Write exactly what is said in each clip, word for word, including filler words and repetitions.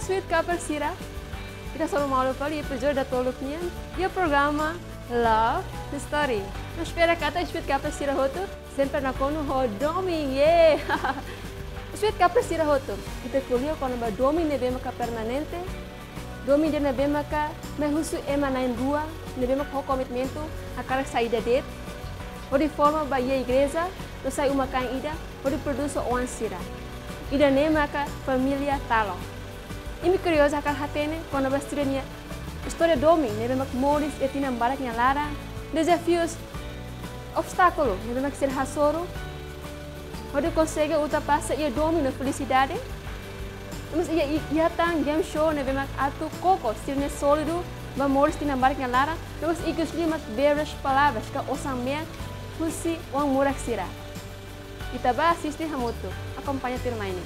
Sweet Couple Sira. Kita só mau lupa o episódio da toluknya. E o programa Love the Story. Não espera que até Sweet Couple Sira hoto. Sempre na kono ho domi, yeah. Sweet Couple Sira hoto. Kita kuliah kono ba domi nebe maka permanente. Domi de nebe maka mehusu ema nain rua. Nebe maka ho komitmento akara saída det. O de forma ba ia igreja. No sai uma kan ida. O de produzo oan sira. Ida ne maka família talo. E me curiosa akal hatene quando bastirania história domi, nebe mak moris e tina barak nya lara, desafios, obstáculo, nebe mak ser hasoro. Onde consegue ultrapassar e domi na felicidade. Mas ia ia tang game show nebe mak atu coco, sirne sólido, ba moris tina barak nya lara, mas ikus limat belas palavras ka osamea husi wang murak sira. Itaba assiste hamutu, acompanha Tirmaine.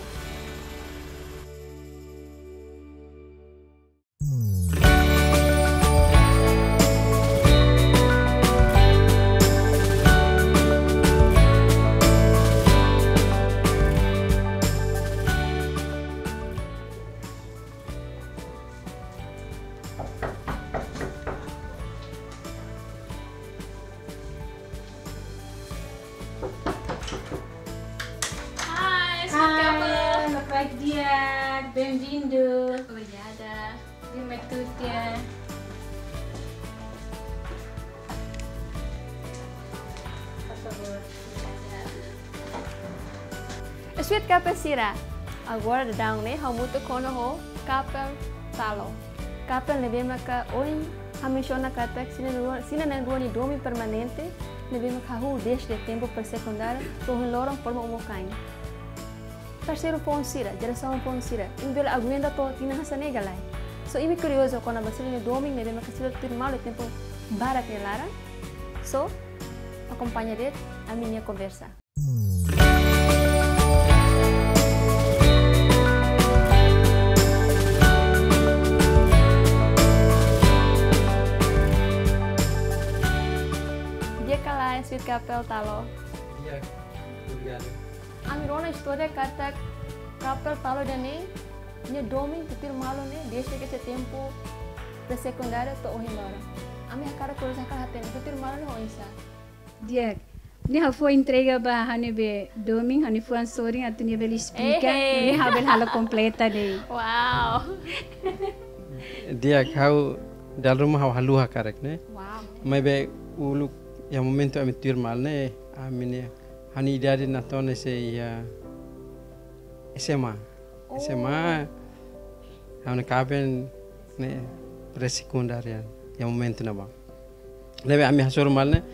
Bem-vindo. Obrigada. Como é tudo? Por favor. Sweet Couple Sira. Agora dang ne hamuto kono ho couple talo. Couple nebe maka oin hamishona katak sina nuan sina nan ruani domi permanente nebe maka hu desde tempo per secundário to lorong forma umokain. Terceiro pon sira, geração pon sira. Imbel aguenta to tina hasane galai. So imi curioso quando basilino doming nebe makasilo turmal o tempo barak lara. So acompanha det a minha conversa. Dia kala Sweet Couple talo. Iya, obrigado. Amirona história kata couple talo dane nya domi tutir malo ne desde que esse tempo da secundária to ohimora. Ami akara coisa akara haten tutir malo ne oisa. Dia, ni ha foi entrega ba hane be domi hane foi ansori atu ni bel explica, ni ha bel hala completa de. Wow. Dia kau dalam rumah kau halu hakarak ne. Wow. Mai be ulu ya momento ami tutir mal ne amine hani idade na tone se ya S M A. Oh. S M A. Hane kaben ne pre-secundaria ya momento na ba. Lebe ami hasor mal ne.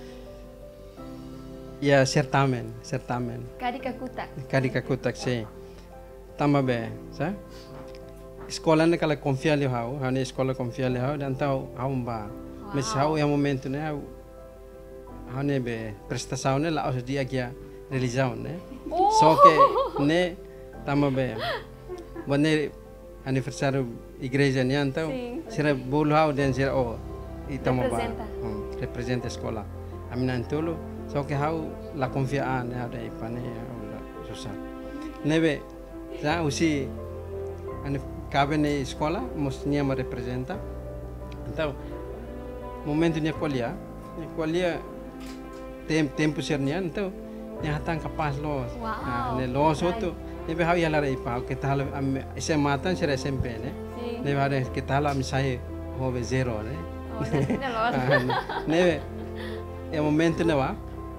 Ya certamen, certamen. Kadika kutak. Kadika kutak se. Tama be, sa? Sekolah ne kala confia le hau, hane sekolah confia le hau dan tau hau ba. Mas hau ya momento ne hau hane be prestação ne la os dia kia religião ne. Oh. Só que ne tama be. Bone aniversário igreja ne antau. Sira bolu hau dan sira oh itama ba. Hmm, representa escola. Amina antolo. Só que hau la confiança ne hau dai pane la susah. Nebe já usi ane cabe na escola mostinha me representa. Então momento nya kuliah, kuliah tem tempo sernya então nya hatang kapas los. Wow. Ne los outro nebe hau yala rai pa que tal esse matan ser S M P ne. Nebe hau que tal am sai hove zero ne. Oh, ne los. Nebe é momento ne wa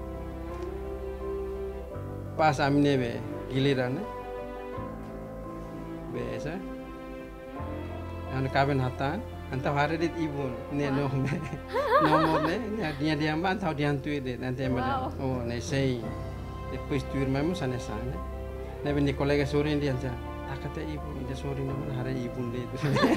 pas am nebe giliran ne. Biasa. Anu kaben hatan, antau hari dit ibun, ne no me, nomor ne, dia dia mbak antau dia antui dit, nanti mana, oh ne sei, depois tuir mesmo sana sana, ne bini kolega sore dia aja, tak kata ibu, dia sore nomor hari ibun dit.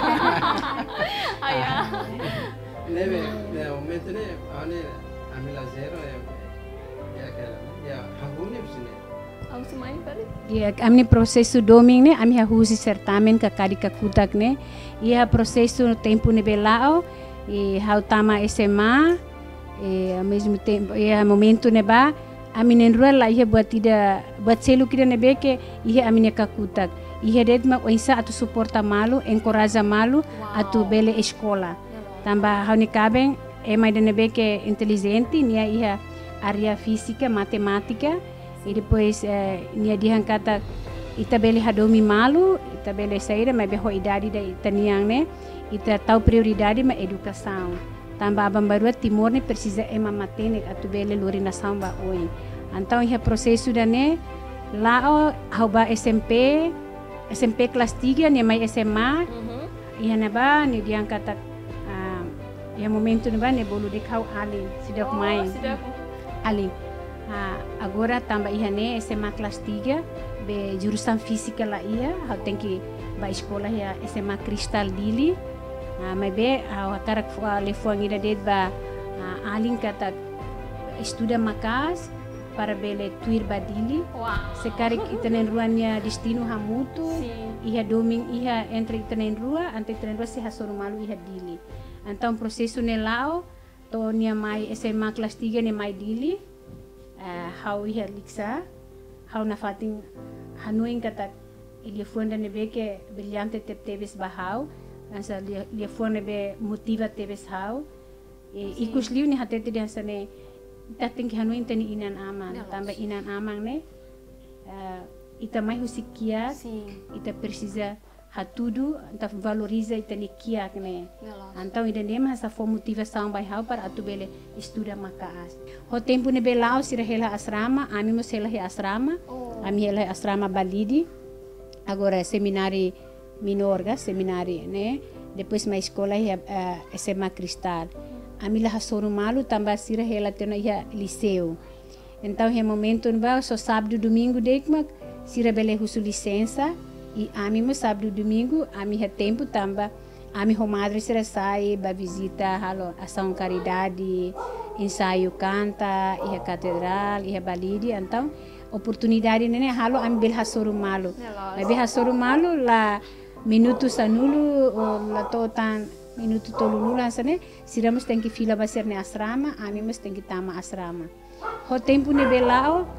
Ayah. Ne be, ne moment ne, ane amila zero ya, ya kala, ya hagune bisine. Ang sumay pare. Dia amni processo doming ne ami ha husi certamen ka kadika kutak ne. Ia processo no tempo ne belao e ha tama S M A e ao mesmo tempo e momento ne ba ami nen rua la ia buat tidak buat selu kira ne be ke ia ami ne ka kutak. Iha det ma oinsa atu suporta malu, encoraja malu atu bele escola. Tamba hau ni kabeng e mai dene beke inteligente nia iha área física, matemática e depois eh, nia dihan kata ita bele hadomi malu, ita bele saída mas beho idade da ita niang ne, ita tahu prioridade ma educação. Tamba abang baru timor ne precisa ema matene atu bele lori nação ba oi. Então iha processo da ne lá hau ba S M P, S M P kelas tiga nia mai S M A. Mm-hmm. Iha na ba ni diang kata uh, iha momento ne ba ne bolu de kau ali sidak oh, mai. Sidak. Ali. Uh, agora tamba iha ne S M A kelas tiga be jurusan física lá ia, hau tem que ba escola ia S M A Cristal Dili. Uh, mas be hau karak lefuang ida det ba uh, alin kata estuda makas para bele tuir badili. Wow. Sekarang kita nen ruannya destino hamutu. Iha doming iha entre kita nen rua, ante kita nen rua se hasoro malu iha dili. Então processo ne lao to nia mai S M A kelas tiga ne mai dili. Uh, hau iha liksa, hau na fating hanuing kata ilia fuanda ne beke brilhante tep tebes bahau. Ansa lia fuanda be motiva tebes hau. E ikus liu ni hatete dia sane dating hanuin tani inan amang, tambah inan amang ne, uh, ita mai husikia, ita precisa hatudu, ita valoriza ita ni kia ne. Então ida nema essa for motivação by how para atu bele estuda makaas. Ho tempo ne belau sira hela asrama, ami mo sela he asrama, oh. ami hela asrama balidi, agora seminário minor ga, seminário ne, depois mais escola he uh, S M A Cristal. Ami lah hasoro malu tambah sira hela tena ia liceu. Então he momento ba só sábado domingo dekmak sira bele husu licença e ami mo sábado domingo ami ha tempo tamba ami ho madre sira sai ba visita halo ação caridade, ensaio canta, ia catedral, ia balidi, então oportunidade nene halo ami bel hasoro malu. Mas bel hasoro malu la minuto sanulu la totan minuto tolulu lansane siramos tem que fila baser ne asrama, ami mas tem que tama asrama. Ho tempo ne belao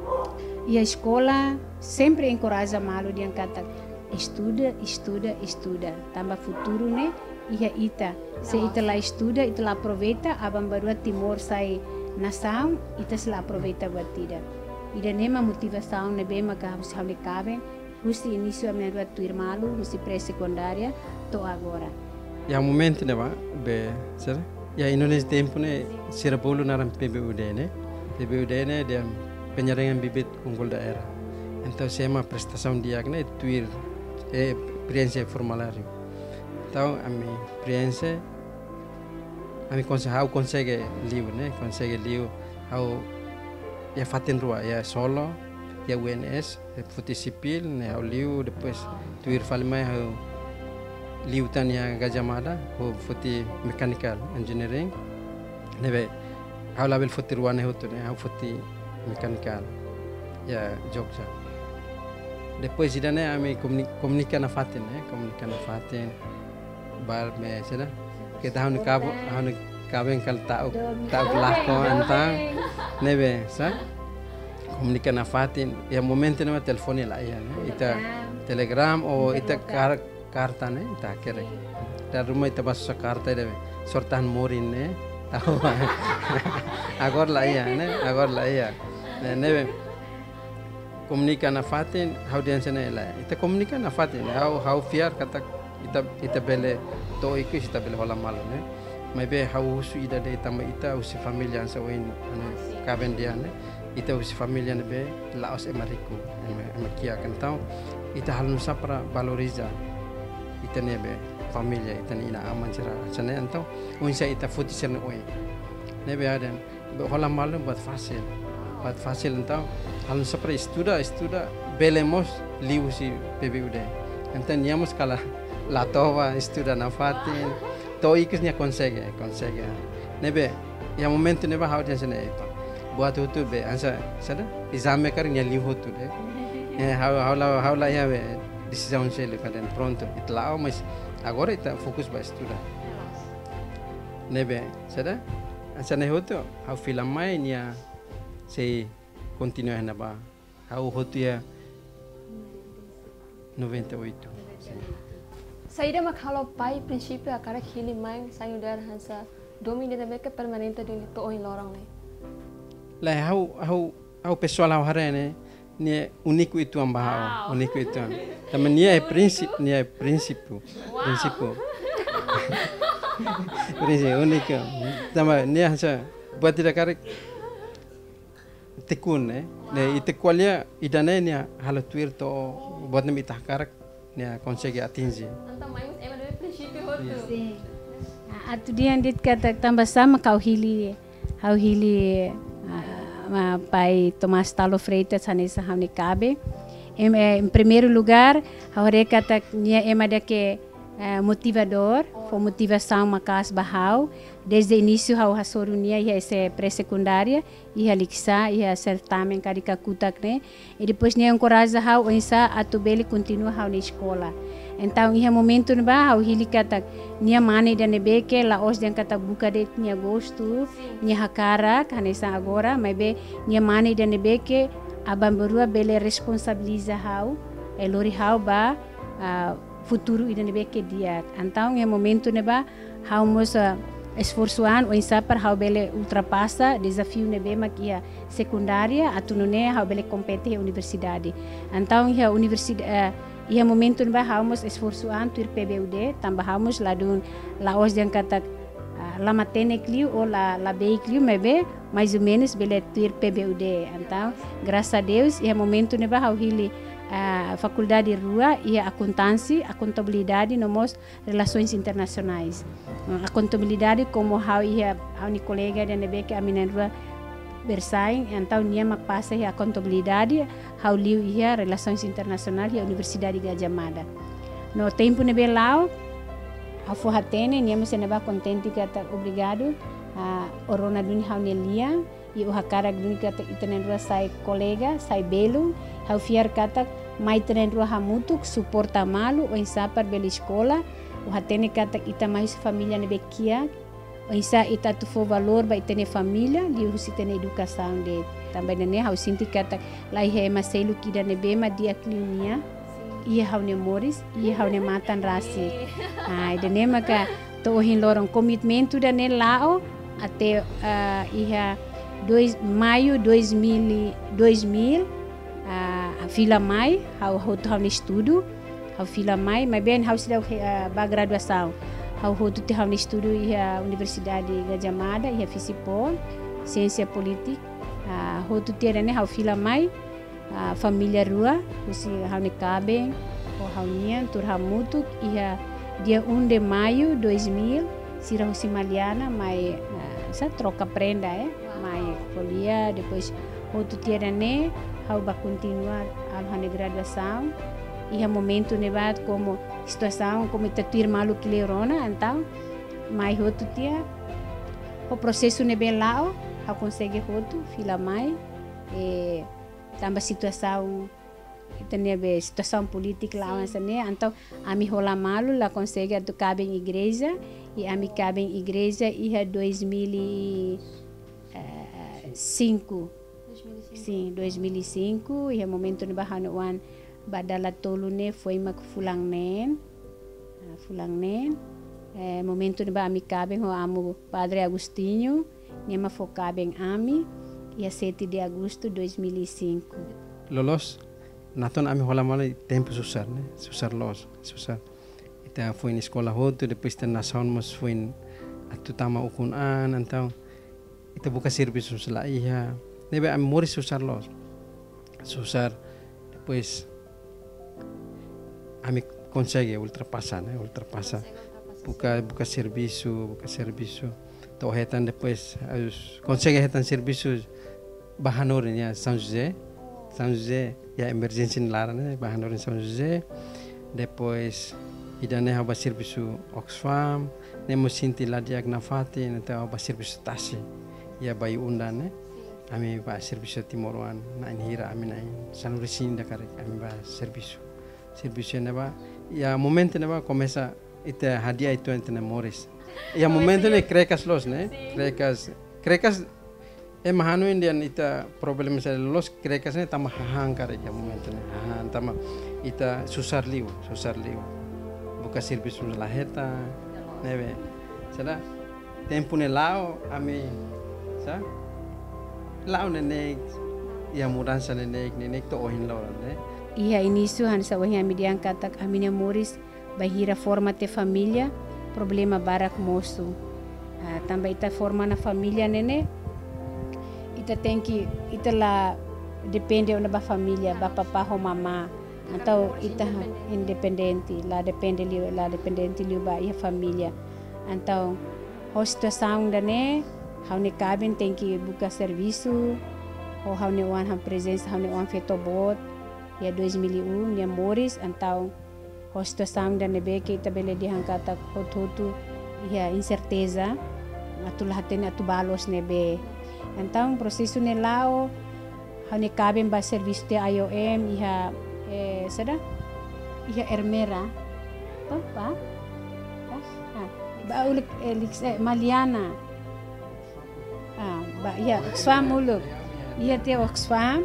e a escola sempre encoraja malu diang kata estuda, estuda, estuda. Tamba futuro ne ia ita. Se ita la estuda, ita la aproveita, abang baru timor sai nação, ita se la aproveita batida. Ida nema motivação ne bema ka harus hale kaven, husi início a minha tuir malu, husi pré-secundária, to agora. Ya momento ne ba be sera ya Indonesia tempo ne sira bolu naram P B U D ne P B U D ne dia penyaringan bibit unggul daerah. Então sema prestação diagne tuir e experiência formulário. Então a minha experiência a minha consegue how consegue livro ne consegue livro how ya fatin rua ya solo ya U N S futi sipil ne how livro depois tuir falmai how liutan yang Gajah Mada, ho futi mechanical engineering, nebe, hau label futi ruane hotu ne, hau futi mechanical, ya Jogja. Depois ida ne ami komunika na fatin ne, komunika na fatin, bar me seda, kita hau ni kabo, hau ni kabeng kal tau tau belako antang, nebe, sa, komunika na fatin, ya momento nama telefoni lah ya, ita telegram o ita kar karta ne ita kere dar rumah ita basa karta debe sortan morin ne tahu agor la iya ne agor la iya ne komunika na fatin how dia sene la ita komunika na fatin how how fiar kata ita ita bele to ikis ita bele hola malu ne mai be how su ida de ita ita usi familia sa win ne kaben dia ne ita usi familia ne be laos emariku emakia kantau ita halun sapra valoriza ita nebe família ita ina aman sira sana então unsa ita futi sana oi nebe ada hola malu buat fasil buat fasil então hal sepre estuda estuda belemos liu si P B U D então niamos kala la tova estuda na fatin to ikis nia consegue consegue nebe ya momento nebe how dia sana itu buat itu be ansa sada exame kar nia liu tu de how how la how la ya be decisão sele para pronto itlao mas agora está fokus ba estuda nebe sada asa ne hoto how film mai nia se continua na ba how hoto ya noventa e oito. Saída mas kalau pai princípio a cara que ele mãe saiu dar hansa domínio também que permanente do to em lorong né. Lá hau hau hau pessoal hau hare né, ne único itu ambahau, único itu. Também nie é princípio, nie é princípio, princípio. Princípio único. Também nie hansa buat tidak cara tekun né, ne itu kualia idane ne halo tuir to buat nem itah karak ne consegue atingir. Então mãe é mas princípio outro. Sim. Atu dia dit kata tambah sama kau hili, kau hili uh, pai Tomás Talo Freitas hanesa hauni cabe. Em, em primeiro lugar, kau kata nia ema dake uh, motivador, foi motivação macas bahau. Desde o início kau hasoru nia ia esse pré-secundária, ia liksa, ia certamen kadika kutak ne. E depois nia encoraja kau ensa atu beli continua kau na escola. Então, em momento no bah, o hili kata nia mane dan nebeke la os dan kata buka det nia gosto, nia hakara kanesa agora, mas be nia mane dan nebeke abam berua bele responsabiliza hau, elori hau ba uh, futuro dan nebeke dia. Então, em momento no bah, hau mos uh, esforçoan o insapar hau bele ultrapassa desafio nebe makia secundária atunune hau bele compete a universidade. Então, a universidade uh, ia momento ba hamos esforçoan tuir P B U D, tambah hamos ladun laos yang kata uh, la matene clio ou la la B clio mebe mais ou menos bele tuir P B U D. Então, graças a Deus, ia momento ne ba hau hili a uh, faculdade rua ia a contância, a contabilidade nomos relações internacionais. Uh, a contabilidade como hau ia hau ni colega de nebe que a mina rua bersaing, então nia mak passa a contabilidade, hau liu ia relações internacionais e a Universidade Gajah Mada. No tempo nebe lao, hau forratene, nia mos neba contente kata obrigado a uh, orona duni hau nelia e o hakara duni kata itenen rua sai colega, sai belo, hau fiar kata mai tenen rua hamutuk suporta malu o insapar bela escola, o hatene kata ita mais família nebe kia. Isa ita tu fo valor ba itene família, liu husi tene educação de também ne hau sinti kata lai he maselu kida ne bema dia klinia ia hau ne moris ia hau ne matan rasi. Ai de ne maka to hin lorong komitmento da ne lao até uh, ia dois maio dois mil dois mil uh, fila mai hau hau hau ne estudo hau fila mai mas bem hau sida uh, ba graduação. Hau hotu te hau ni estudo ia Universidade Gajah Mada ia Fisipol, Ciência Política. Uh, hotu te rene hau fila mai uh, família rua, husi hau ni cabe, o hau nian tur hau mutuk ia dia um de maio dois mil, sira husi Maliana, mai uh, sa troca prenda eh, mai folia, depois hotu te rene hau ba continuar hau hau graduação. E a momento nevat como situação como tatuir malu que lerona então mais outro dia o processo nebe lao a consegue outro fila mai e também situação tem be situação política lá essa né então a mi rola malu la consegue a cabe em igreja e a mi cabe em igreja e a dois mil e cinco sim dois mil e cinco e a momento nebe hanuan badala tolu ne foi mak fulang nen uh, fulang nen eh, momento ne ba ami kabeng ho amo Padre Agostinho ne ma fo kabeng ami ia sete de agosto dois mil e cinco lolos naton ami hola mala tempo susar ne susar los susar ita foi na escola hoto depois ta nação mos foi atutama ukunan então ita buka serviço sala ia nebe ami mori susar los susar depois ami consegue ultrapassar, né? Ultrapassa. Buka buka serviço, buka serviço. Então retan depois consegue retan serviço bahanorin ya São José, São José ya emergency lara, né? Bahanorin São José. Depois idane haba serviço Oxfam, nemo sinti la diagnafati, então haba serviço tasi. Ya bayi undan, né? Ami ba serviço Timoruan, na inhira ami na sanuresin da kare ami ba serviço. Serviço neba ya momento neba começa ita hadiah itu ente memoris ya momento ne krekas los ne krekas krekas e mahanu indian ita problem sa los krekas ne tama hang kare ya momento ne ha tama ita susar liu, susar liu. Buka serviço na laheta, neve. Sada tempo ne lao ami, sa? Lao nenek, ia mudança nenek, nenek to ohin lao ne. Ia início han sa wahi ami diangkat tak amina moris bahira forma te família, problema barak moço. Uh, também ita forma na família nene, ita tem que ita lá depende da ba família, ba papá ou mamá. Então ita independente, lá depende liu, lá dependente liu ba ia família. Então a situação da ne, how ne cabin tem que buka serviço, ou how ne wan han presença, how ne wan feito bot, ya dois mil e um, ya moris, então a situação da ne be que ita bele dihangkata hotu ia incerteza, atu lahatin atu balos ne be. Então proseso ne lao, how ne cabin ba serviço de I O M, ia eh, sada, ia ermera, oh pa, ah, ba ulik eh, Maliana, ah, ba ia Oxfam uluk, ia te Oxfam,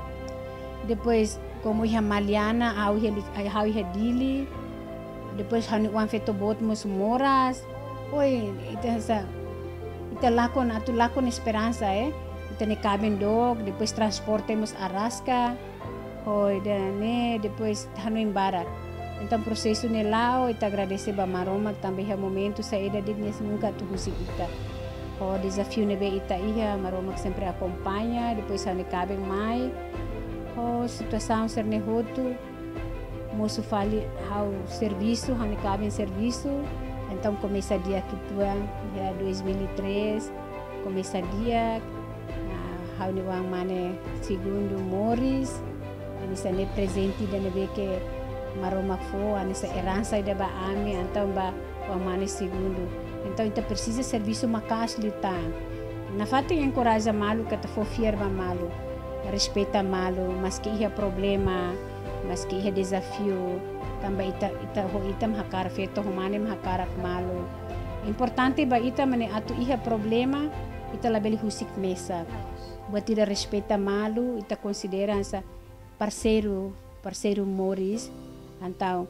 depois como ia Maliana, how ia how ia dili, depois how wan feto bot mus moras, oi ita sa, ita lakon atu lakon esperança eh, ita ne cabin dog, depois transporte mus Arasca. Oi, né, depois hanu embara. Então processo ne lao, ita agradece ba maroma também ha momento saída de nesse nunca tu husi ita. O desafio ne be ita ia maroma sempre acompanha, depois hanu cabem mai. O situação ser ne hotu, moço fali how serviço, hanu cabem serviço. Então começa dia que tua, ya dois mil e três, começa dia, uh, how ne wang mane segundo Morris. Anisa ne presente da nebe que maroma fo, anisa herança da ba ami, então ba o mane segundo. Então ita precisa serviço makas lita. Na fati encoraja malu kata fo fier ba malu, respeita malu, mas que ia problema, mas que ia desafio, também ita ita ho ita mahakar feto ho mane mahakarak malu. Importante ba ita mane atu ia problema, ita labeli husik mesa. Buat ita respeita malu, ita considera asa parceiro, parceiro Morris, então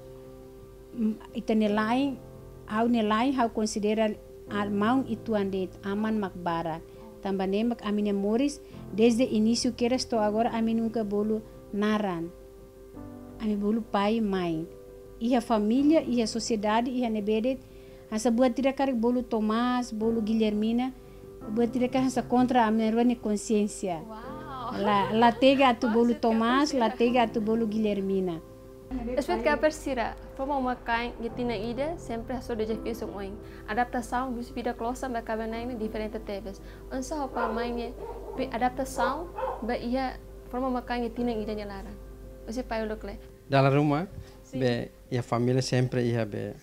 ita nilai, how nilai, how considera almão itu andet aman makbara, também nemak amine Morris, desde início que estou agora ami nunca bolu naran, ami bolu pai mãe, ia família, ia sociedade, ia nebedet, asa buat tidak karik bolu Tomás, bolu Guilhermina, buat tidak karik asa contra a minha consciência. La, la tega atu bolu Tomás, la tega atu bolu Guilhermina. Eswet ka persira, forma uma kain gitina ida sempre so desafio song oing. Adaptação bus vida closa ba kabanai diferente teves. Onsa hopa mainye adaptação ba ia forma uma kain gitina ida nyalara. Você pai olokle. Dalam rumah, be ia família sempre ia be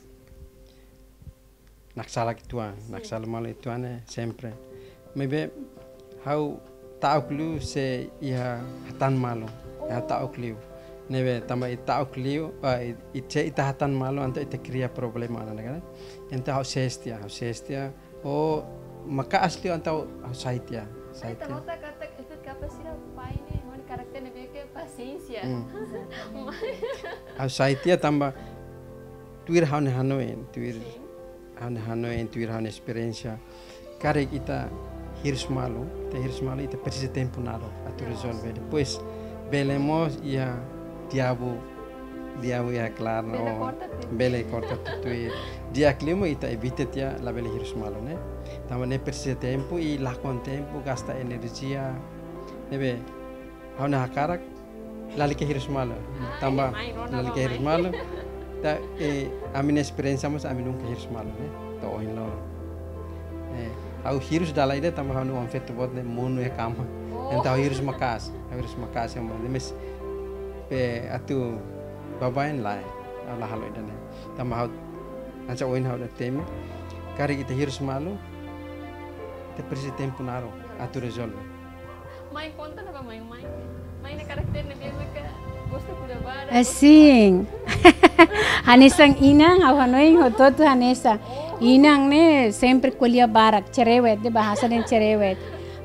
naksala kituan, naksala malu ituane sempre. Maybe how tahu kliu se ia hatan malu, ia tahu kliu. Neve tambah tahu kliu, ite ita hatan malu anta ita kria problema ana kan. Enta hau sestia, hau sestia. Oh maka asli anta hau saitia, saitia. Ita mota kata itu kapasira pai ni, mana karakter ni beke paciência. Hau saitia tambah tuir hau ne hanoen, tuir hau ne hanoen, tuir hau ne experiência. Karek ita hirs malu, te hirs malu ita precisa tempo nalo atu resolve. Depois belemos ia diabo, diabo ia claro, no, bele corta tuir. Dia clima ita evita tia la bele hirs malu ne. Tama ne precisa tempo e lá com tempo gasta energia. Nebe, hau na hakarak lali ke hirs malu. Tamba lali ke hirs malu. Ta e a minha experiência mas a mim nunca hirs malu ne. To ohin lo. Eh, Au hirus dalai ida tambah hanu am fetu bot ne munu e kama. Enta hirus makas, hirus makas yang mana mes pe atu babain lai, Allah halu ida ne. Tambah hau anca oin hau da teme. Kari kita hirus malu, kita persi tempo naro atu resolve. Main conta apa main main? Main karakter ne biasa ke gosto kuda bara. Assim. Hanesang inang au hanoing hototu hanesa. Inang ne sempre kuliah barak cerewet de bahasa den cerewet.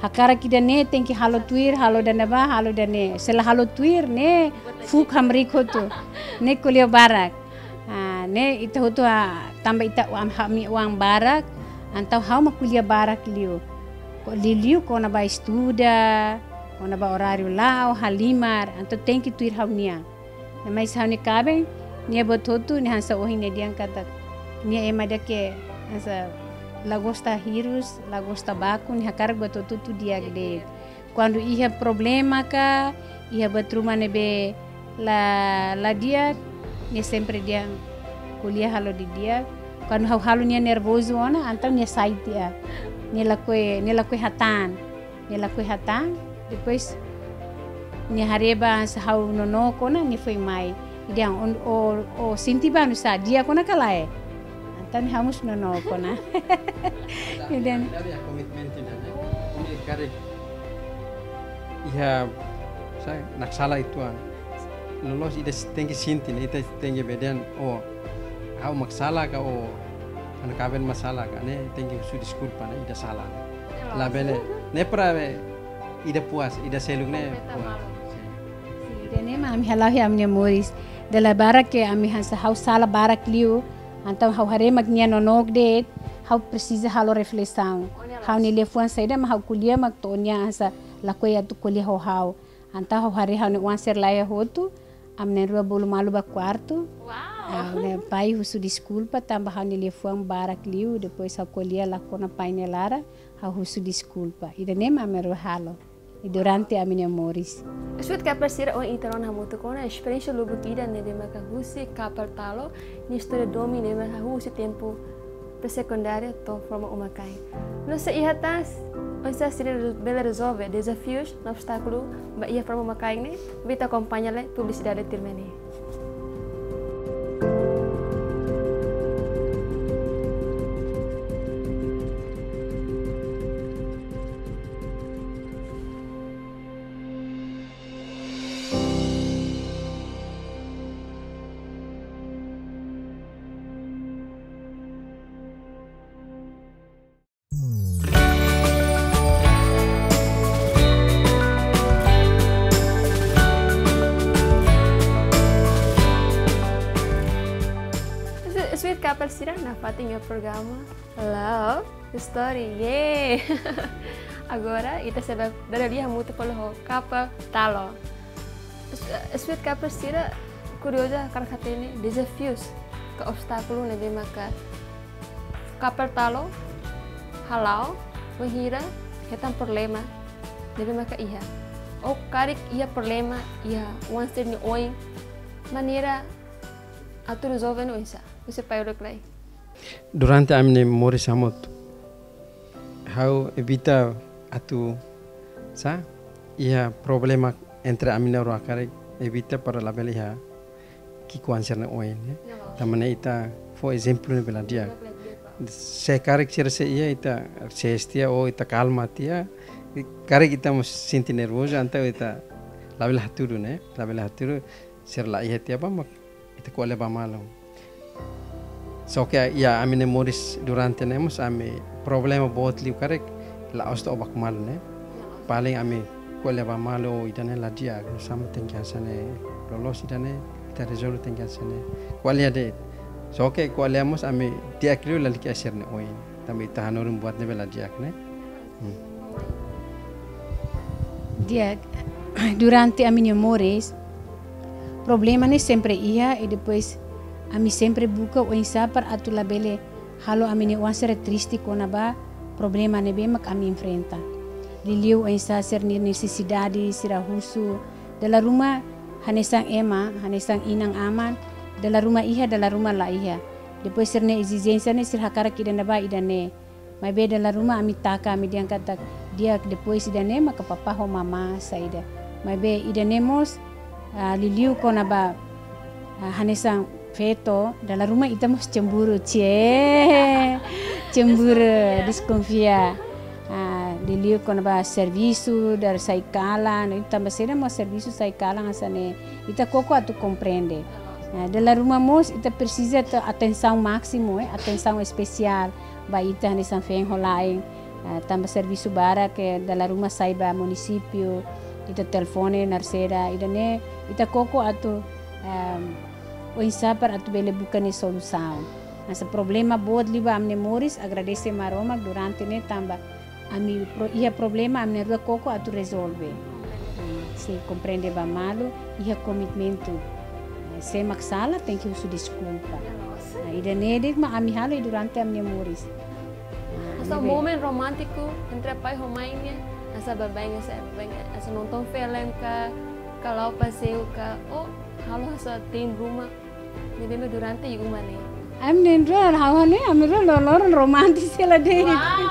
Hakara kita ne tengki halo tuir halo dan apa halo dan ne setelah halo tuir ne fuk hamrik hotu ne kuliah barak ah ne itu hotu tambah ita uang hami uang barak antau hau mak kuliah barak liu ko liu ko na ba estuda ko na ba horário lao halimar antau tengki tuir hau nia na mais hau ne kabe nia bot hotu ne hansa ohin ne diang kata nia ema dake hansa lagosta hirus, lagosta bakun, hakar betul tu dia gede. Quando ia problema ka, ia betruma nebe la la dia, ne sempre dia kuliah halo di dia. Quando hau halo nia nervoso ona, então nia sai dia, nia lakoi nia lakoi hatan, nia lakoi hatan, depois nia hareba sa hau nono kona nia foi mai. Dia on o o sinti banu sa dia kona kalae. Tan hamus nono kona. Dan dari komitmen tidak ada. Ini karek iya saya nak salah itu an. Lolos ida tinggi sintin ida tinggi beden oh hau mak salah ka oh anak kaben masalah ka ne tinggi su diskur pana ida salah. La bene ne prave ida puas ida seluk ne. Ida ne ma ami halau ya amne moris. Dela barak ke ami hansa hau salah barak liu. Então, hau hare magnia nonog det, hau precisa halo reflexão. Hau ni lefuan saida ma hau kuliah mag tonya asa lakoya tu kuliah ho hau. Então, hau hare hau ni uan ser laia hotu, amne rua bolu malu ba quarto. Wow. Ne pai husu desculpa tambah hau ni lefuan barak liu, depois hau kuliah lakona pai ne lara, hau husu desculpa. Ida nem ame rua halo. E durante a minha moris. Suat kapal sira on itaron hamutu kona experiência lubu kida ne de maka husi kapal talo ni história domi ne maka husi tempo pre secundária to forma umakai. No se ihatas on sa sira bela resolve desafios no obstáculo ba ia forma umakai ne vita acompanha le publicidade termene. Kapal sira na fatinha programa Love Story, yeah! Agora ita se dari hamutu polo kapal talo. Sweet kapal sira curiosa karena desafios ke obstáculo ne maka kapal talo halau mengira ketan problema ne maka iha. O karik ia problema ia once ni oi maneira atu resolve no isa. Você pai uruklay. Durante a minha memória samot, how evita atu sa ia problema entre a minha orang evita para la belia que concerne oin. Tamane ita for exemplo ne bela dia. Se karek se ia ita se estia o ita calma tia karek ita mos senti nervoso anta ita la bela haturu ne la bela haturu ser la ia tia ba mak ita ko le ba malo. So que ya amine moris durante nemos ami problema bot liu karek la osto obak mal ne paling ami kuele ba malo idane la dia sama tengki hasane lolos idane kita resolve tengki hasane kualia de so que kualiamos ami dia kriu la liki aser ne oin tambi tahanorum buat ne bela dia ne hmm. Dia durante amine moris problema ne sempre ia e depois ami sempre buka o insa par atu labele halo amine o ser triste kona ba problema ne be mak ami enfrenta liliu o insa ser ni necessidade sira husu dala rumah hanesang ema hanesang inang aman dala rumah iha dala rumah la iha depois ser ne exigência ne sir hakara kidana ba idane mai be dala rumah ami taka ami diang kata dia depois idane mak papa ho mama saida mai be idane mos uh, liliu kona ba uh, hanesang feto dalam rumah kita mos cemburu cie cemburu desconfia ah diliu kon ba serviço dar saikala no tambah sera mo serviço saikala ngasane ita koko atu compreende ah, dalam rumah mos ita precisa atenção máximo eh atenção especial ba ita ni san fen holai uh, tambah serviço bara que dalam rumah saiba município ita telefone narsera idane ita koko atu um, o insapar atu bele bukan solução essa problema bod liba amne moris agradece maroma durante ne tamba ami pro, ia problema amne rua koko atu resolve uh, se compreende ba malo ia commitmento uh, se maksala tem que usu desculpa uh, idane dik ma ami halo durante amne moris uh, asa momen romântico entre pai e mãe asa babeng asa babeng asa nonton film ka kalau passeio ka oh halo asa tem rumah ni beme durante igu mane am nendra hawane amira lolor romantis ela de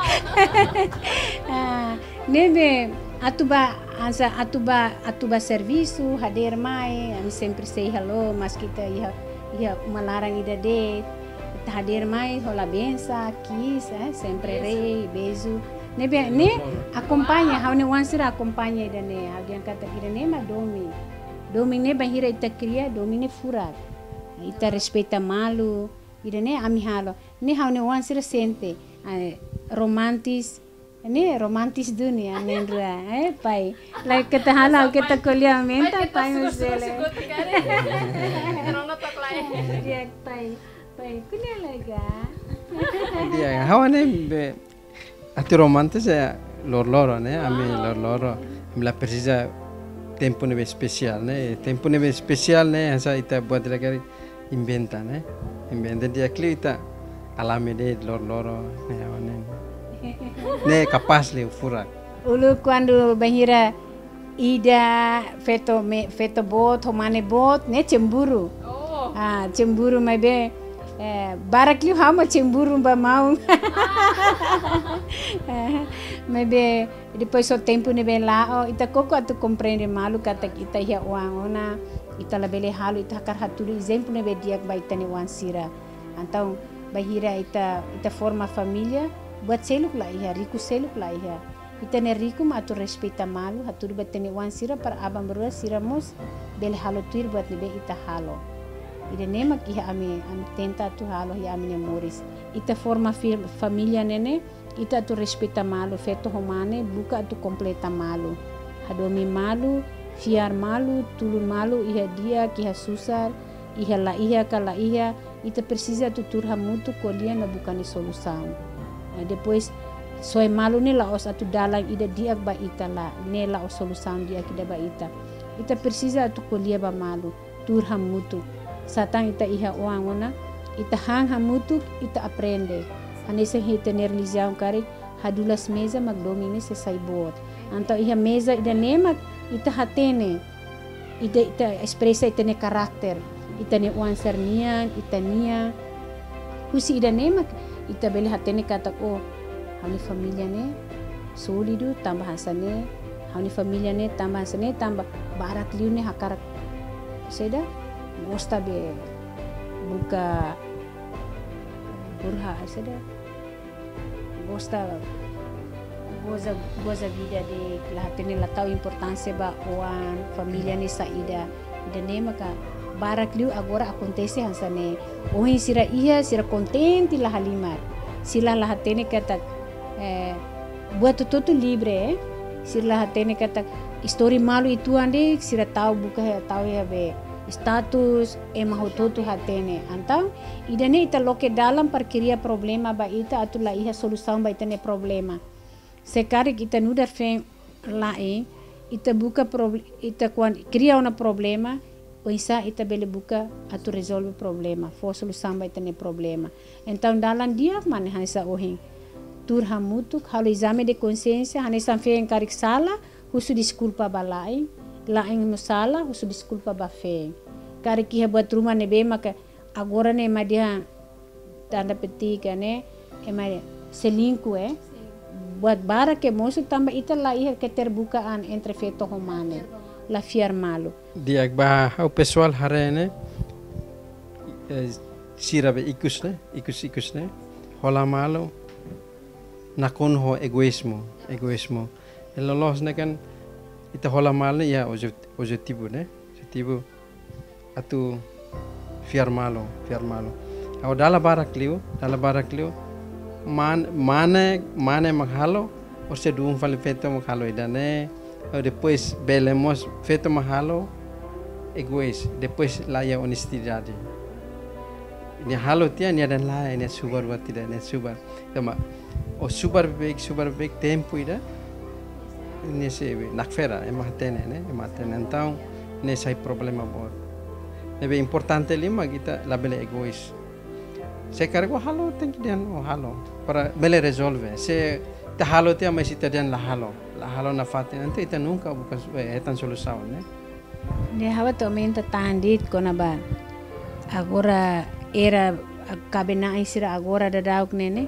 ah nebe atuba asa atuba atuba serviço hadir mai am sempre say hello mas kita ia ia malarang ida de hadir mai hola bensa kiss eh sempre rei beijo nebe ne acompanha haune wansira acompanha ida ne alguém kata ida ne ma domi domi ne bahira ita cria domi ne furar ita respeita malu ida ne ami halo ne haune wansira sente romantis ne romantis dunia nendra eh pai like kita hala kita kuliah menta pai musele Rono tok lae dia pai pai kuliah lega dia hawane be ati romantis ya lor loro ne ami lor loro ami la precisa tempo nebe special ne tempo nebe special ne asa ita buat lagi inventa ne inventa dia klita alame de lor loro ne hawane ne capaz le furak ulu quando bahira ida feto me feto bot homane bot ne cemburu oh ah cemburu mai be eh barakliu hama cemburu ba mau mai be depois o tempo ne be lá ita koko atu compreende malu kata kita ia uang ona ita labele halu ita kar hatulu exemplo ne be diak ba ita ne wansira então bahira ita ita forma família buat seluk lah ia riku seluk lah ia ita ne riku ma atu respeita malu hatulu batene wansira para abang berua siramos bele halu tuir buat ne be ita halo ida nema ki ami am tenta tu halo ya ami moris ita forma família nene ita tu respeita malu feto homane buka tu completa malu hadomi malu fiar malu tulun malu iha dia ki ha susar iha la iha kala iha ita precisa tu turha mutu kolia na bukan solução uh, depois soe malu ne la os atu dalang ida dia ba ita la ne la os solução dia ki da ba ita ita precisa tu kolia ba malu turha mutu satang ita iha uangona ita hang hamutu ita aprende anese hita nerlizaun kari hadulas mesa magdomine se saibot anto iha mesa ida nemak ita hatene ida ita expressa ita ne karakter ita ne uansernian ita nia husi ida nemak ita bele hatene kata oh hami familia ne solidu tambah hasane hami familia ne tambah hasane tambah barak liu ne hakarak seda gosta be buka burha sada gosta goza goza vida de la tene la tau importância ba oan família ni saída de nema ka barak liu agora acontece hansane ohin sira ia sira contente la halimar sila la tene kata eh buat tutu libre eh sila la tene kata história malu itu ande sira tau buka tau ya be status e mahototu hatene então idane ita loke dalam parkiria problema ba ita atula iha solução ba itane problema sekari kita nudar fe lae ita buka ita quan cria una problema o isa ita bele buka atu resolve problema fo solução ba itane problema então dalam dia man hansa ohin tur hamutu halo exame de consciência hanesa fe en karik sala husu desculpa ba lae laeng no sala husu desculpa ba fe kari ki buat rumah nebe maka agora ne madia tanda petik ne ema selingku eh buat bara que moço também ita lá ia que terbukaan entre feto humane la fiar malo dia ba o pessoal harene sira be ikus ne ikus ikus ne hola malo nakon ho egoismo egoismo elo los ne kan ita hola malo ya objetivo ne objetivo atu fiar malo fiar malo au dala barak liu dala barak liu man, mana mana maghalo, ou se duum fale feito maghalo idane, depois belemos feito maghalo, egois, depois lá é honestidade. Ini halo tia ni ada lá ini subar buat tidak ini subar, tema, o subar baik subar baik tempo ida, ini se nakfera, emang tene ne, emang tene então ne sai problema buat. Lebih importante lima kita label egois. Se cargo halo tem que dian o halo para bele resolve. Se te halo te mas ita dian la halo. La halo na fate nanti ita nunca buka é tan solução, né? Ne hawa to menta tandit kona ba. Agora era kabena isira agora da dauk nene.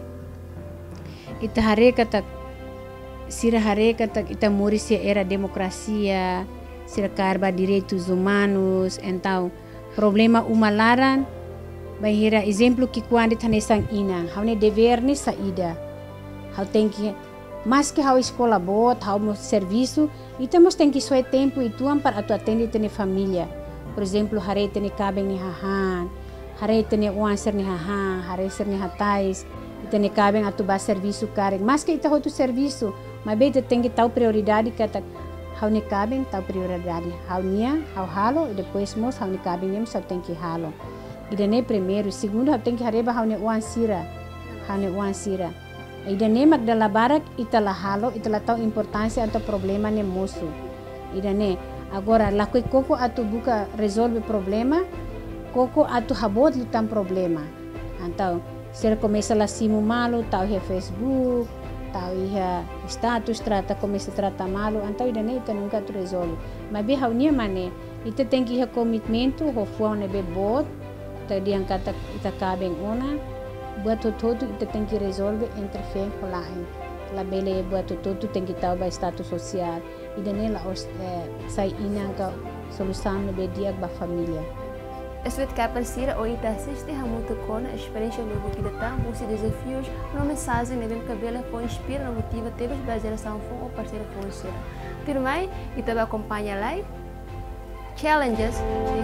Ita hareka tak sira hareka tak ita morisia era democracia, sira karba direitos humanos, então problema umalaran bahira exemplo que quando tá nesang ina hau ne dever ni saída hau tem que mas que hau escola bot hau no serviço e temos tem que só tempo e tuan para atu atender tene família por exemplo hare tene cabeng ni hahan hare tene uanser ni hahan hare ser ni hatais tene cabeng atu ba serviço karek mas que ita hotu serviço mas beta tem que tal prioridade kata hau ne cabem tal prioridade hau nia hau halo e depois mos hau ne cabem nem só tem que halo ida ne primeiro segundo hau tem que hareba hau ne uan sira hau ne uan sira ida ne magdala barak ita la halo ita la tau importância anta problema ne moço ida ne agora la koi koko atu buka resolve problema koko atu habot lutam problema então se começa la simu malu tau he Facebook tau ia status trata como se trata malo então ida ne ita nunca tu resolve mas be hau nia mane ita tem que ia commitmento ho fuane be bot ta diang kata ita kabeng ona buat todo ita tem que resolve entre fé e lain la bele buat todo tem que tau ba status social ida ne la os eh, sai inang ka solução be dia ba família. Es wird capacira ou ita assiste a muito com a experiência novo que dá os desafios uma mensagem ne bem cabela foi inspira motiva teve a geração foi ou parceira foi ser firmai ita ba acompanha lá challenges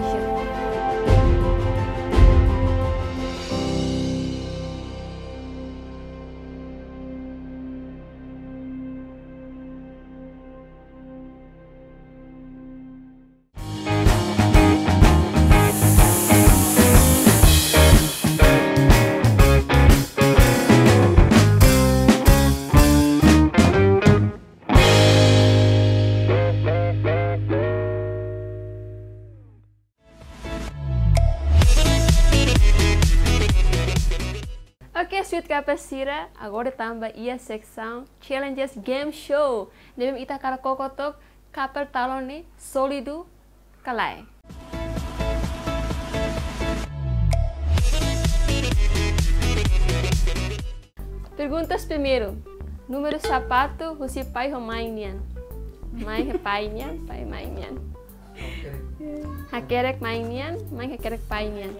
Suite Capacira, agora também ia secção Challenges Game Show. Devem ita cara kokotok kapal talone sólido kalai. Perguntas primeiro. Número sapato, husi pai ho mãe nian. Mãe he pai nian, pai mãe nian. Hakerek mãe nian, mãe hakerek pai nian.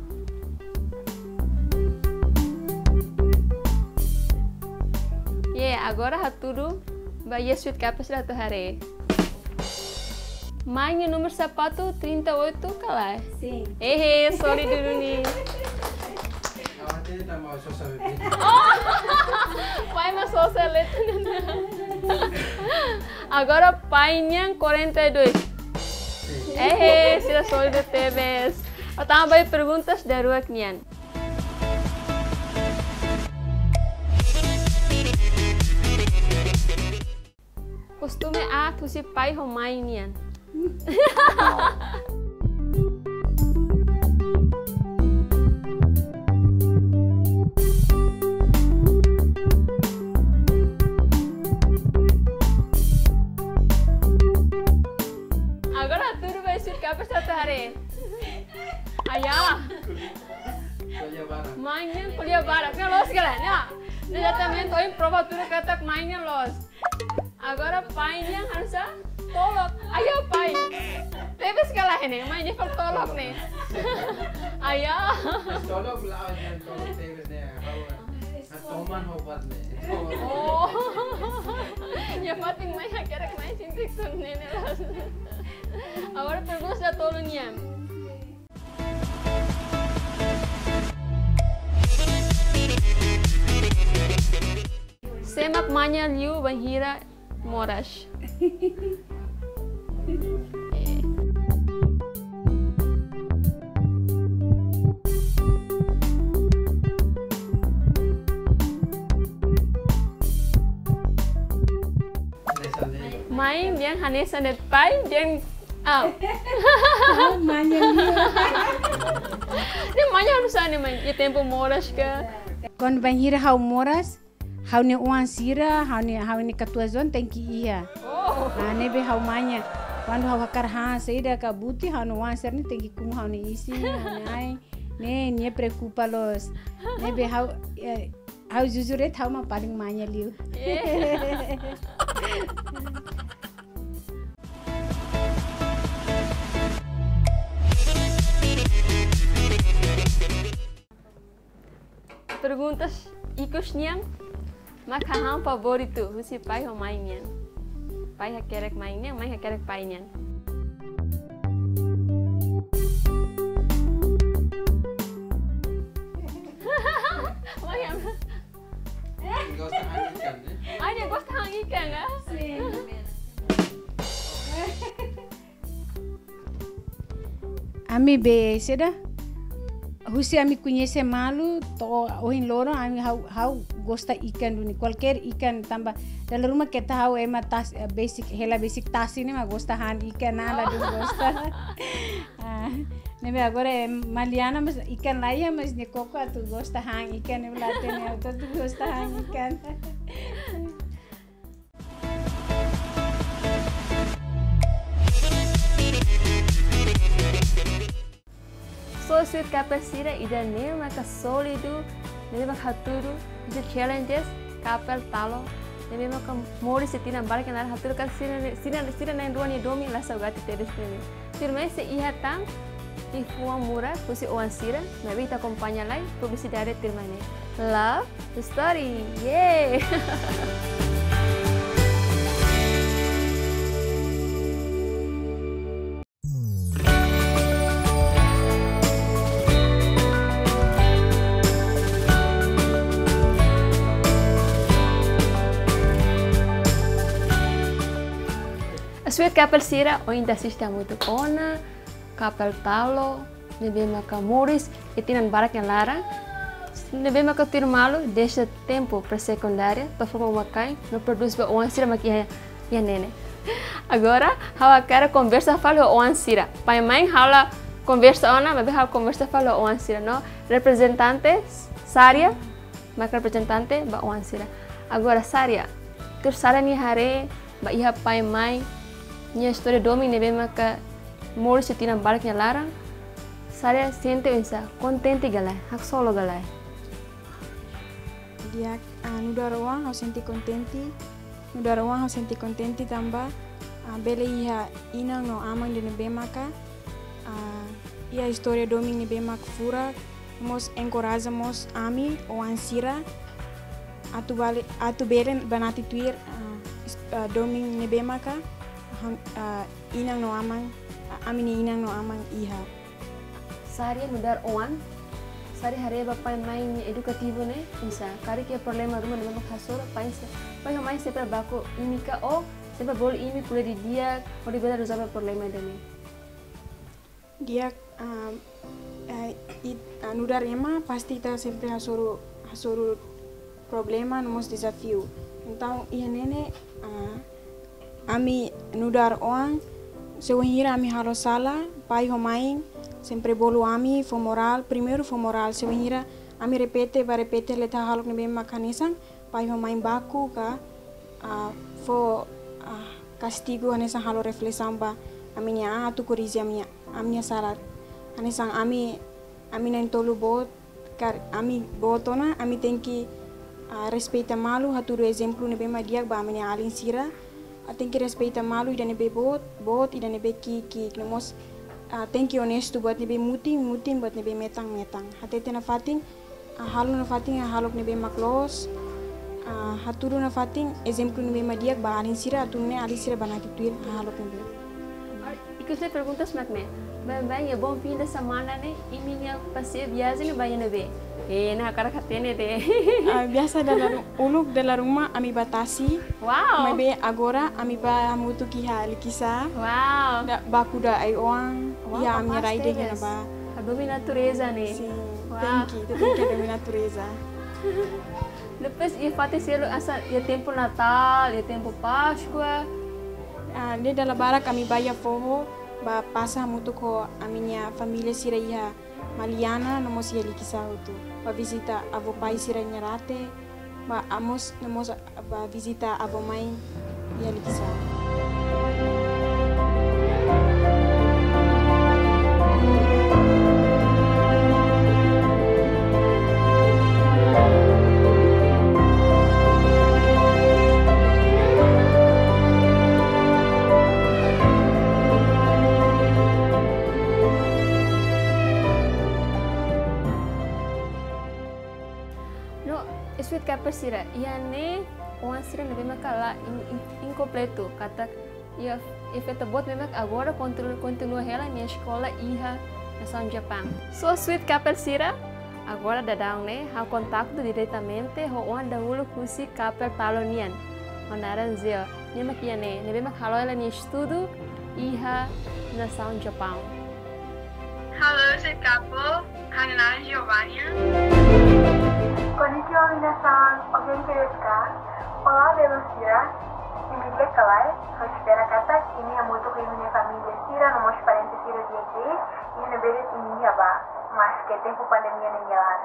Yeah, agora haturu vai suite Capacira tu hare. Mãe número sapato trinta e oito kalai. Sim. Eh, sorry dulu nih. Awak tak mau susah bebek. Pai mas susah let. Agora pai nian quarenta e dois. Eh, sudah sorry de T V S. Pertama baik perguntas dari ruak nian. Costume a tu si pai ho mãe nian. Agora tudo vai ser capaz de hare. Ayah. Mãe nian kuliah barat. Kan los galan ya. Exatamente, oi prova tudo kata mãe nian los. Agora pai niang harusnya tolok. Ayo pai. Tebes kalah ini, mainnya per tolok nih. Ayo. Tolok lah yang tolok tebes nih. Toman hobat nih. Oh. Ya pating main kerek main cintik sun nih. Agora pergunta da tolong niang. Semak manya liu Banhira Moras. Main yang Hanesa net pai yang ah. Manya liu. Dia manya harus ane main. Ya tempo Moras ke. Kon Banhira hau Moras. Hau ni uang sira, hau ni hau ni ketua zon tengki iya. Oh. Nah, nebe hau manya. Quando hau hakar ha saída ka buti hau no uang sira ni tengki kum hau ni isi hau ni ai. Ne nie preocupa los. Nebe hau eh, hau jujuret hau ma paling manya liu. Yeah. Perguntas ikut niang. Maka hang favorito, husi pai ho main nian. Pai ha kerek main nian, mai ha kerek pai nian. Mayam. Gosta hang ikan, eh? Aja gosta hang ikan ah. Ami be seda. Husi ami conhece malu, to ohin loro ami hau hau gosta ikan duni. Qualquer ikan tambah dalam rumah kita hau ema tas basic hela basic tas ini mah gosta han ikan nada dun gosta. Ah, nebe agora Maliana mas ikan lain mas ne koko tu gosta han ikan ne belate ne auto tu gosta han ikan. So sweet kapal sira ida ne maka solido, ne maka haturu, isi challenges kapal talo, ne maka mori setina balik kenar haturu kan sira sira sira nain ruani domi lasa gati teres ne. Firmai se iha tang ifuang murah pusi oan sira, nabi ta kompanya lai publicidade tirmane. Love the story, yeah. Sweet kapal sira o ainda assiste muito ona, kapal talo, nebe maka moris, e tinan barak yang larang, nebe maka tirmalo, deixa tempo para secundária, para formar uma cai, não produz ba oan sira maki ya ya nene. Agora, hawa cara conversa falo oan sira. Pai mãe hala conversa ona, bebe hala conversa falo oan sira, no? Representante Saria, maka representante ba oan sira. Agora Saria, ter Saria ni hare, ba iha pai mãe minha história domi nebe maka mori se tiram balik nya larang. Saya sente insa contente galai, hak solo galai. Dia uh, nudar uang hau senti contenti, nudar uang hau senti contenti tambah uh, bele iha inang no amang de nebe maka uh, ia história domi nebe maka fura, mos encorajamos ami o ansira atu bale atu beren banati tuir uh, uh, domi nebe maka Uh, inang no amang uh, amini inang no amang iha. Sari mudar oan, sari hari bapai main edukativo ne, bisa. Kari que problema rumah dengan kasur, pai se, pai hamai sempre bako imika o, sempre boleh imi kuliah di dia, boleh bela resolver problema demi. Dia uh, uh, it, uh, nudar ema pasti kita sempre hasuru hasuru problema nomos desafio. Então ia nene uh, ami nudar oang sewahira ami harus salah pai homain sempre bolu ami fo moral primeiro fo moral sewahira ami repete va repete leta halok nebe makanisang pai homain baku ka uh, fo uh, castigo anesang halo reflexão ba aminha atu corrige aminha aminha salah anesang ami ami nem tolu bot kar ami botona ami tem que uh, respeita malu haturu exemplo nebe madiak ba aminha alin sira tem que respeitar malu e nebe bot bot e nebe ki ki nemos uh, tem que honesto buat nebe muting muting buat nebe metang metang hatete na fating uh, halu na fating halok nebe maklos uh, haturu na fating exemplo nebe madiak ba alin sira atunne alin sira banati tuir halok nebe. Ikut saya perguntas mak me, bem bem ya bom fim de semana ne, e minha passeio viagem ne vai nebe. Eh, nah cara katene deh. Ah, biasa dalam uluk dalam rumah ami batasi. Wow. Maybe agora ami ba mutu kiha likisa. Wow. Da baku da ai oang. Wow, Ya ami capaz raide deles. gena ba. A domi natureza, né? Sim. Wow. Thank you. Thank you da natureza. Depois ia fazer selo asa ia tempo Natal, ia tempo Páscoa. Ah, dia dalam bara kami baya forro ba passa muito com a minha família siraia Maliana no mos ia likisa tu. Ba visita avo pai sirai nyarate. Ba amos no mos ba visita avo mãe ia likisa. Sweet kapal sira, ia ne orang sira ne memang kala incompleto kata ia efeito bot memang agora continua continua ela minha escola iha nação Japão. So sweet kapal sira agora dadang ne ha contato diretamente ho orang dahulu kusi kapal talonian onaran zio nema kia ne ne memang halo ela ni estudo iha nação Japão. Halo, sweet couple, Hanina Giovanni. Konnichiwa minasan, o genki desu ka? Olá, delos Sira. Kimi Bekalai, eu espero kata kini a muito com minha família Sira, no meus parentes Sira de aqui, e no beres ini ba, mas que tempo pandemia nem jalan.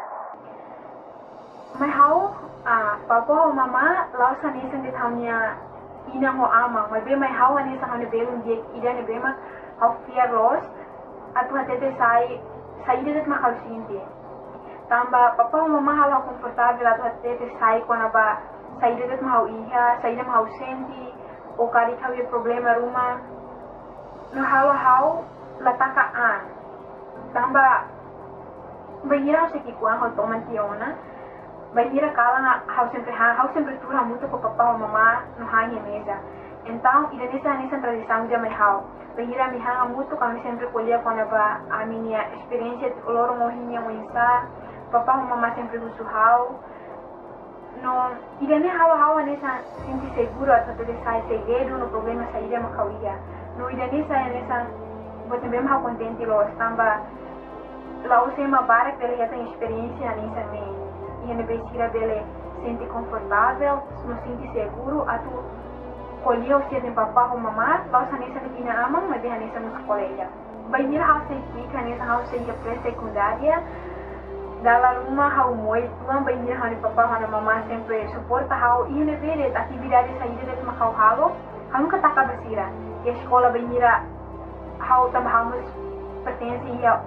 Mas how, ah, papa ou mama, lá os anisan de taunya ina ho ama, mas bem mas how anisan ho ne belum dia ida ne bema, how fear loss, atu hatete sai, sai de ma how sinte. Tamba papa ou mama hal confortável atu hatete sai quando ba saída das mau iha, saída mau senti, o kari kau ye problema rumah, no halo hau lataka an, tamba bahira se kikuan hau toman tiona, bahira kala hau sempre ha, hau sempre tura muito com papa ou mama no hangi mesa, então ida nessa nessa tradição de mai hau, bahira mi hanga muito kami sempre colher quando ba a minha experiência de olor mohinha moinsa, papa ou mama sempre usu hau. No, ida ne hawa-hawa nessa senti seguro atau de sai segredo no problema saída macauia. No, ida nessa nessa bote bem mal contente lo estamba lá o sema bara que ele já tem experiência nessa me e ele precisa dele sente confortável, no sente seguro atau colheu se tem papá ou mamá, lá o nessa que tinha ama, mas de nessa nos colega. Banheira house fica nessa house que pré-secundária. Dalam rumah hau moi tuan banhir hani papa hani mama sempre suporta hau ia ne vere atividade saída de macau halo hau nunca taka basira e a escola banhira hau também hau pertence ia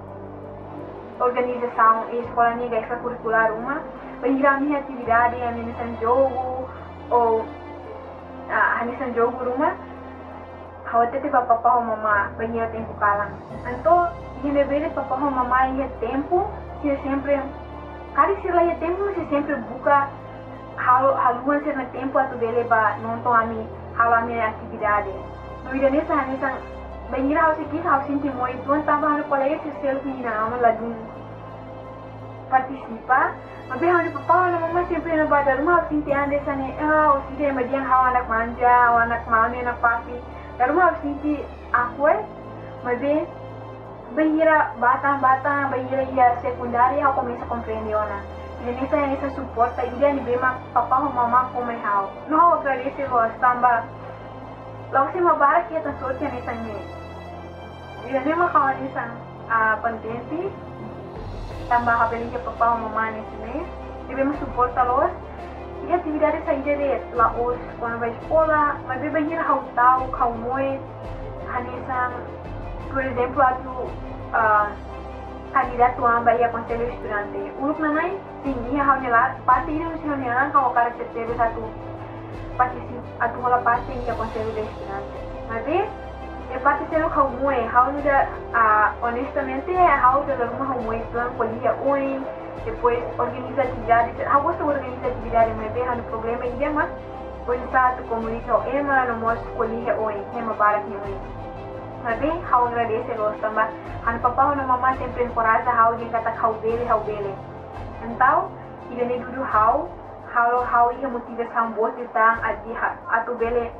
organização e escola niga extracurricular uma banhira minha atividade a minha san jogo ou a hani jogo rumah hau tete papa hau mama banhira tempo kalang então ia ne vere papa hau mama ia tempo se sempre cada se lá é tempo mas sempre buka hal haluan ser na tempo atu dele ba nonton ami hal ami atividade no ida nessa nessa banheira house aqui house senti muito então tava no colega se selo que na ama lá dum participa mas bem onde papa na mamãe sempre na bada rumah senti ande sane ah o sidi median hawa anak manja o anak maune na papi da rumah senti aku eh mas bem bahira batang-batang bahira ia secundária aku começa a compreender ona e nessa nessa suporta ida ni bema papa ou mama como é hau no agradece lo estamba lá você ma bara que tá sorte nessa ne ida nem ma kawan nessa a contente tamba habelinha papa ou mama nesse ne e bema suporta los e atividade saída de lá os quando vai escola mas bem bahira hau tau hau moe hanessa por exemplo, atu uh, candidato a Bahia Conselho Estudante. Uluk nanai, sim, ia hau nela, parte ini mesti hau nela, kau cara tertebe satu partisi, atu hola parte ia Conselho de Estudante. Mas bem, e parte selo hau mue, hau nuda, uh, honestamente, hau da rumah hau mue, tuan colia oi, depois organiza atividades, hau gosto organiza atividades, mas bem, hau no problema ia mas, pois satu comunica o ema, no mos colia oi, ema barak ni oi. Mas bem, hau agradece los tambah. Han papa ou mamá sempre encoraja hau de kata hau bele hau bele. Então, ida ne dudu hau, halo hau ia motivação boa tentang adi atu bele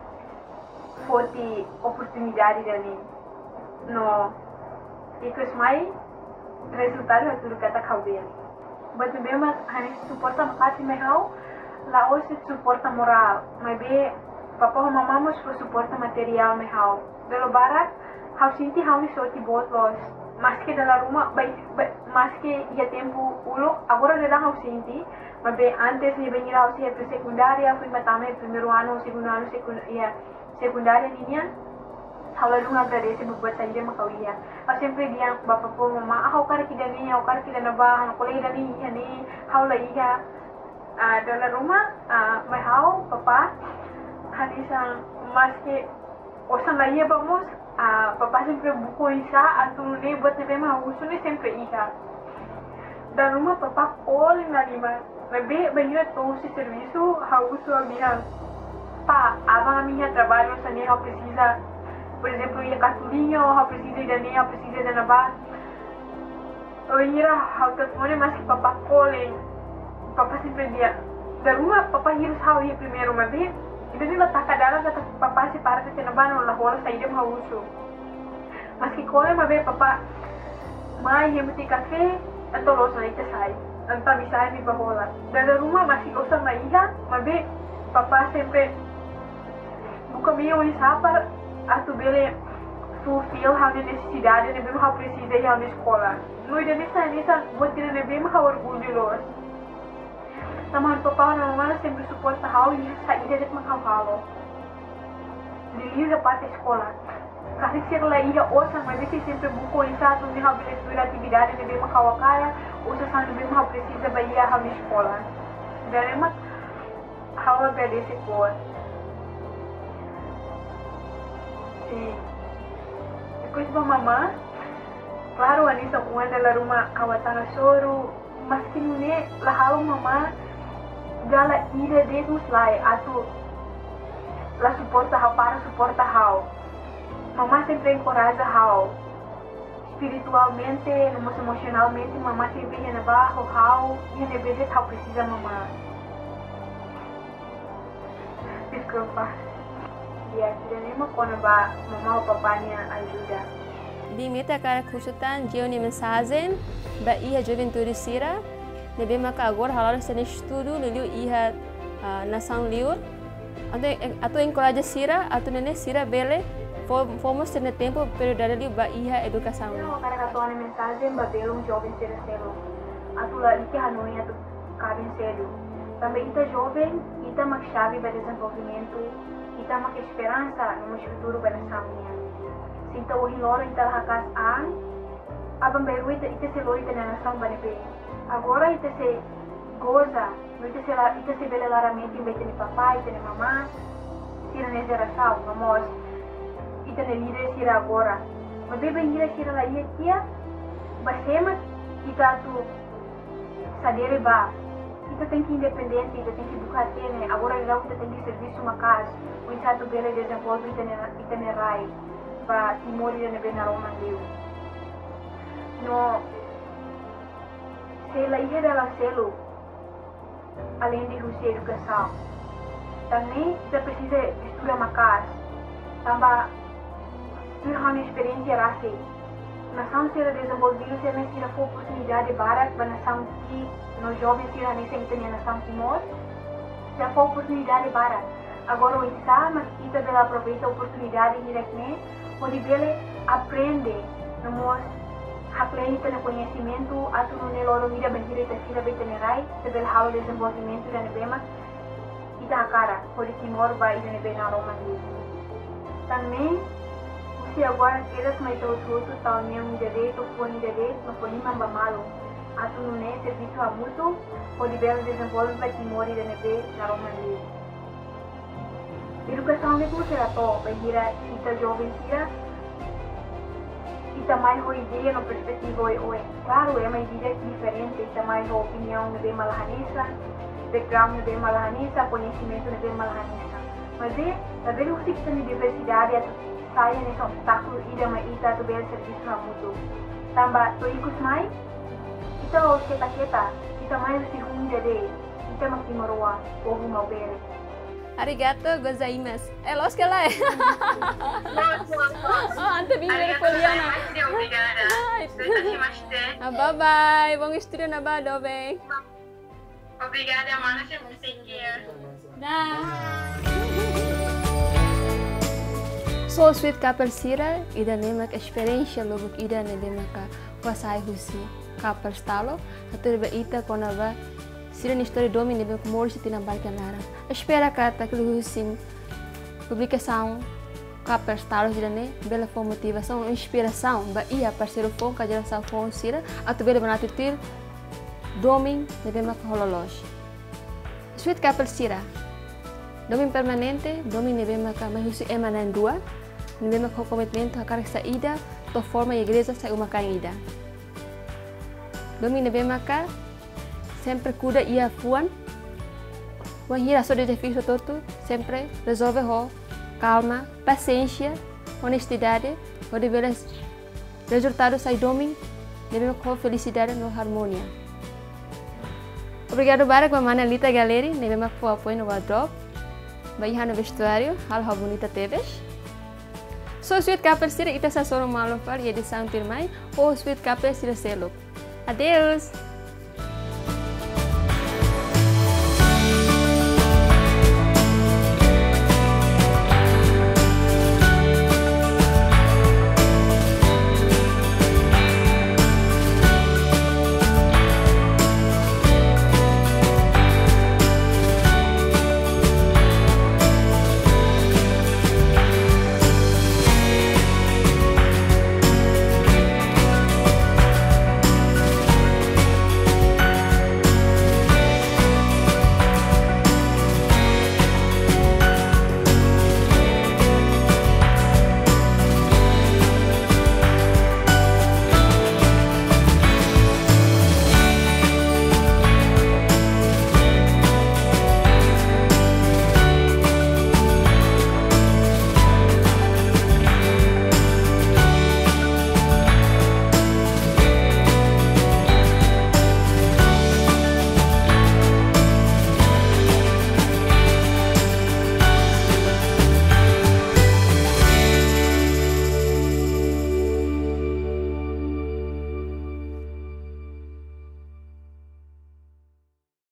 foti oportunidade dali. No, ikus mai resultado é tudo kata kau bele. But bem mas hani suporta makati me hau, la osi suporta moral, mas be papa e mamãe mas suporta material me hau. Delo barat, hau sinti hau ni soti bot los. Mas que dalam rumah, baik, mas que ia tempo ulo, agora de hau sinti, mas be antes ni venir hau si é secundária, fui matame primeiro ano, segundo ano, secundária, secundária ninya. Hau lalu agradece buat saja makau ia. Hau sempre dia bapa po mama, hau kar kita ni, hau kar kita nabah, hau kolej dani ia ni, hau la ia. Dalam rumah, mai hau papa, hari sang mas que osan la ia vamos. Ah, papa sempre buku isa atau ni buat ni memang usul ni sempre iha. Dan rumah papa all na lima. Lebih banyak tu si serviço hausu abihan. Pa, abang minha trabalho sa ni hau precisa. Por exemplo, ia cartulinho, hau precisa ida ni, hau precisa ida na ba. O ira hau telefone mas que papa calling. Papa sempre dia. Dan rumah papa hirus hau ia primeiro mas bem. Itu ni letak kadang kata papa si para ke cenaban lah bola saya dia mau usu. Meski kole mabe papa mai yang mesti kafe atau los naik saya. Entah bisa ni bahola. Dari rumah masih usah naiha, mabe papa sempre buka meio ini sapar atau bele fulfill hal necessidade, ne bem hal precisa hal na escola. No ida nessa nessa botir ne bem hal orgulho los. Sama papa na mama sempre suporta hal e saída de makahalo. Dili da parte escola. Kasi sila la iya osa mas que sempre buko isa tu ni hal bile atividade de bem makawakaya, osa sa bem hal precisa ba iya hal escola. Dari mak hal agradece por. Sim. Depois ba mama, claro anisa uma da rumah kawatanga soro, mas que não é la hal mama gala ida de nos lai atau la suporta hau para suporta hau. Mama sempre encoraja hau espiritualmente, emocionalmente, mama sempre ia nabaho hau ia nebede hau precisa mama. Desculpa. Ya, tidak nema quando ba mama ou papanya ajuda. Dimita cara kusutan jeu ni mensagem ba ia juventude sira. Nebe maka agora halal sene estudo liliu iha uh, nação liur atau atau encoraja sira atau nene sira bele fomos sene tempo período liu ba iha educação. Não, para katuan mensagem ba belum jovem sira selo atau la ike hanoi atau cabem cedo. Também ita jovem ita mak chave ba desenvolvimento ita mak esperança no futuro ba nação nia. Sinta o hiloro ita hakas an abang beru ita ita selo ita na nação ba nebe. Agora ita se goza, ita se ita se bela claramente em betene papai, betene mamá, sira ne geração, vamos, ita ne líder sira agora. Mas bem bem líder sira lá ia tia, basema ita tu sadere ba, ita tem que independente, ita tem que educar tene, agora ela ita tem que serviço uma casa, o ita tu bela desenvolve ita ne ita ne rai, ba timori ne bem na Roma deu. No Sela ia dalam selo, além de receber educação. Também você precisa estudar mais, também ter uma experiência rasa. Nação será desenvolvida se não tiver oportunidade para a nação que nós jovens será nessa então nação timor, se a oportunidade para. Agora o exame kita bela aproveita a oportunidade diretamente, onde bela aprende, nós haklei ita na conhecimento atau no neloro vida bendira ita sira betenerai sebel halo desenvolvimento da nebema ita hakara por timor ba ita nebe na Roma ni. Também se agora quedas mais todo tudo tal meu me dede to fone dede no fone mamba malo atau no ne serviço a muito por bela desenvolve ba timor da nebe na Roma ni. Educação de tudo será to bendira ita jovem sira ita mais uma ideia no perspectiva hoje. Claro, é uma ideia diferente, ita mais uma opinião de bem malahanisa, background de bem malahanisa, conhecimento de bem malahanisa. Mas é, a ver o que tem diversidade, saia nesse obstáculo e da mais ita do bem serviço a muito. Também, tu ikut mais, ita o kita kita, ita mais se ruim dele, ita makin marua, povo mau bere. Arigato gozaimasu. É lógico que ela é. Ah, ante bem poliana. Obrigada. Ah, bye bye. Bom estudo na bado, bem. Obrigada, mana, sempre take care. So sweet couple sira, ida nemak experiência logo ida ne demaka pasai husi couple stalo, atur ba ita kona ba sira ni história domi ne bek morsi tina barca nara. Espera kata que husim publicação couple stalo ida ne bela for motivação, inspiração ba ia parceiro fon ka geração fon sira, atu bela banatutir domi ne bemak hololos. Sweet couple sira. Domin permanente, domin ne bemaka mai husi emanan dua. Nebe com commitmento a carga saída, to forma a igreja sai uma caída. Domi nebe maka sempre cuida e a fuan. Wan hira só de difícil todo, sempre resolve ho, calma, paciência, honestidade, o de velas resultado sai domi, nebe com felicidade no harmonia. Obrigado para com a Manalita Galeri, nebe mak for apoio no wardrobe, baihan no vestuário, hal ha bonita teves. So sweet couple sira ita sa soro malo par edição pirmai, o sweet couple sira selo. Adeus!